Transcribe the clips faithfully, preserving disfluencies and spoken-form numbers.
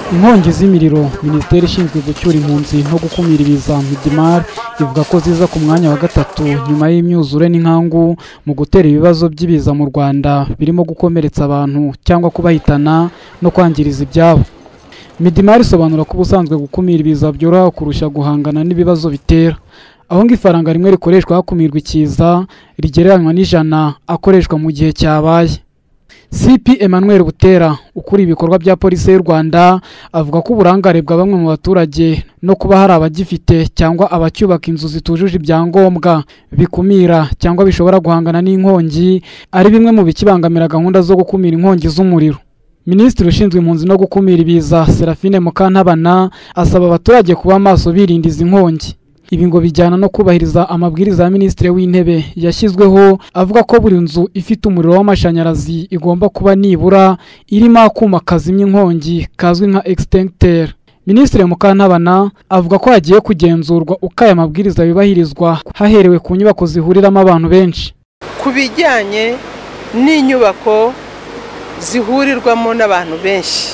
Inkongi z'imiriro, Minisiteri ishinzwe gucyura impunzi no gukumira ibiza Midimar ivuga ko ziza ku mwanya wa gatatu nyuma y'imyuzure n'inkangu mu gutera ibibazo by'ibiza mu Rwanda birimo gukomeretsa abantu cyangwa kubahitana no kwangiriza ibyabo. Midimar isobanura ko ubusanzwe gukumira ibiza byoroha kurusha guhangana n'ibibazo bitera. Aho ng'ifaranga rimwe rikoreshwa hakumirwa ikiza rigereranywa n'ijana akoreshwa mu gihe cyabaye. C P Emmanuel Butera ukuri ibikorwa bya polisi y'u Rwanda avuga ko uburangare bwa bamwe mu baturage no kuba hari abagifite cyangwa abacyubaka inzu zitujuje ibyangombwa bikumira cyangwa bishobora guhangana n'inkongi ari bimwe mu bikibangamira gahunda zo gukumira inkongi z'umuriro. Minisitiri ushinzwe impunzi no gukumira ibiza Seraphine Mukantabana asaba abaturage kuba maso birinda izi nkongi. Ibi ngo bijyana no kubahiriza amabwiriza ya Minisitiri w'Intebe yashyizweho avuga ko buri nzu ifite umuriro w'amashanyarazi igomba kuba nibura irimo akuma kazimya inkongi kazwi nka extincteur. Minisitiri Mukantabana avuga ko hagiye kugenzurwa uko aya mabwiriza yubahirizwa haherewe ku nyubako zihuriramo abantu benshi. Ku bijyanye n'inyubako zihurirwamo n'abantu benshi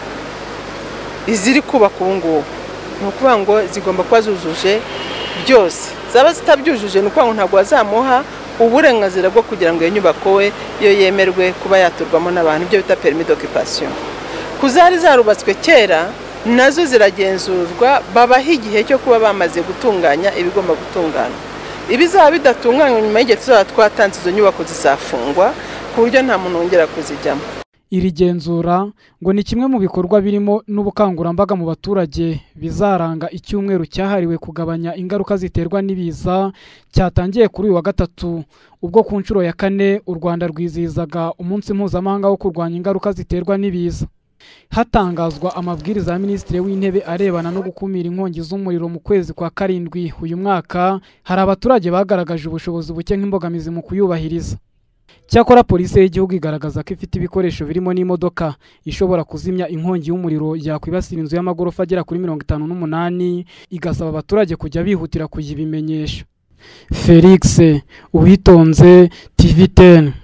iziri kubaka ubu ngubu ni ukuvuga ngo zigomba kuba zujuje byose. Zaba zitabyujuje ni ukuvuga ngo ntabwo wazamuha uburenganzira bwo kugira ngo iyo nyubako we iyo yemerwe kuba yaturwamo n'abantu, ibyo bita permis d'occupation. Ku zari zarubatswe kera nazo ziragenzurwa babaho igihe cyo kuba bamaze gutunganya ibigomba gutungana. Ibizaba bidatunganywa nyuma y'igihe tuzaba twatanze izo nyubako zizafungwa ku buryo nta muntu wongera kuzijyamo. Iri genzura ngo ni kimwe mu bikorwa birimo n'ubukangurambaga mu baturage bizaranga icyumweru cyahariwe kugabanya ingaruka ziterwa n'ibiza cyatangiye kuri uyu wa gatatu, ubwo ku nshuro ya kane u Rwanda rwizihizaga umunsi mpuzamahanga wo kurwanya ingaruka ziterwa n'ibiza. Hatangazwa amabwiriza ya Minisitiri w'Intebe arebana no gukumira inkongi z'umuriro mu kwezi kwa karindwi uyu mwaka, hari abaturage bagaragaje ubushobozi buke nk'imbogamizi mu kuyubahiriza. Cyakora polisi y'igihugu igaragaza ko ifite ibikoresho birimo n'imodoka ishobora kuzimya inkongi y'umuriro yakwibasira inzu y'amagorofa agera kuri mirongo itanu n'umunani, igasaba abaturage kujya bihutira kuyibimenyesha. Felix Uwitonze, T V ten.